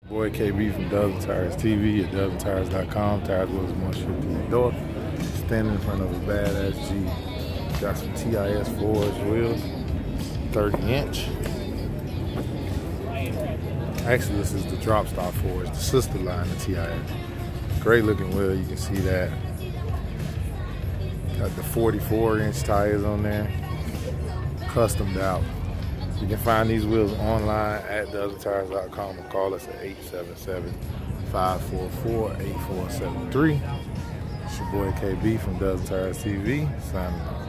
Boy KB from Dozen Tires TV at dozentires.com. Tires, wheels, and more shipped to your door. Standing in front of a badass G. Got some TIS forged wheels, 30-inch. Actually, this is the Dropstar forged, the sister line of TIS. Great looking wheel, you can see that. Got the 44-inch tires on there, customed out. You can find these wheels online at dozentires.com or call us at 877-544-8473. It's your boy KB from Dozen Tires TV, signing off.